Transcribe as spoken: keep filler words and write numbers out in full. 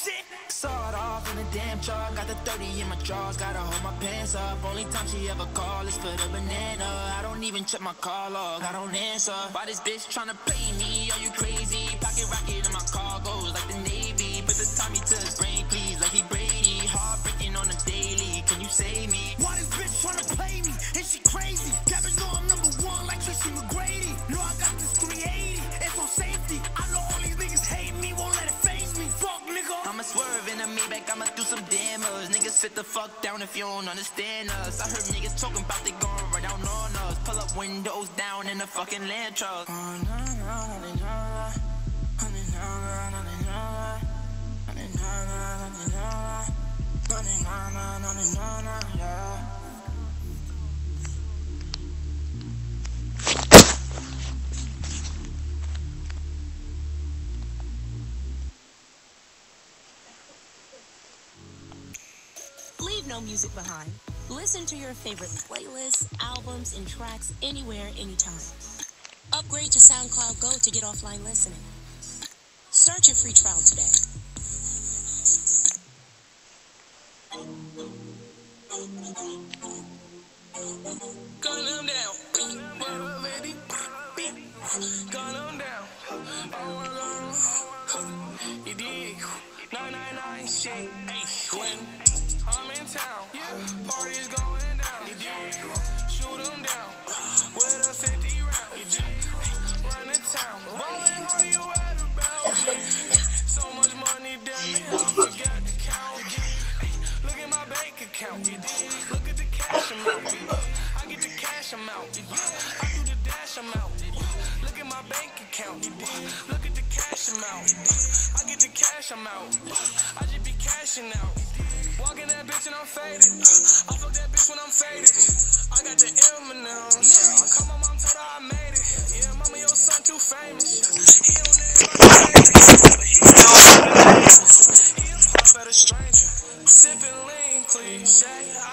shit. Sawed off in a damn truck, got the thirty in my drawers, gotta hold my pants up. Only time she ever call is for the banana. I don't even check my call log, I don't answer. Why this bitch tryna play me? Are you crazy? Pocket rocket in my car goes like the Navy. Put the Tommy to his brain, please, like he Brady. Heartbreaking on the daily, can you save me? Why this bitch tryna play me? Is she crazy? Cabbage know I'm number one like Tracy McGrady. No, I got this three eighty, it's on safety. I know all these niggas hate me, won't let it faze me. Fuck nigga, I'ma swerve in a Maybach, I'ma do some damage. Niggas sit the fuck down if you don't understand us. I heard niggas talking about they gon' run down on us. Pull up windows down in the fucking land truck. Leave no music behind. Listen to your favorite playlists, albums, and tracks anywhere, anytime. Upgrade to SoundCloud Go to get offline listening. Start your free trial today. Gun them down. Gun them down. Oh, you dig? nine nine nine shit. When I'm in town, party's going down. You dig? Shoot them down. With a fifty round. You dig? Run the town. Rolling how you at about. So much money, damn it, I forgot to count. Look at my bank account. You dig? Look at the cash amount. I get the cash amount. I do the dash amount. Look at my bank account. Look at the cash amount. I get the cash amount. I just be cashing out. Walking that bitch and I'm faded. I fuck that bitch when I'm faded. I got the M and M's. Come on, mom, told her I made it. Yeah, mama, your son too famous. He on everybody's but he still he a better stranger. Sipping lean cliche.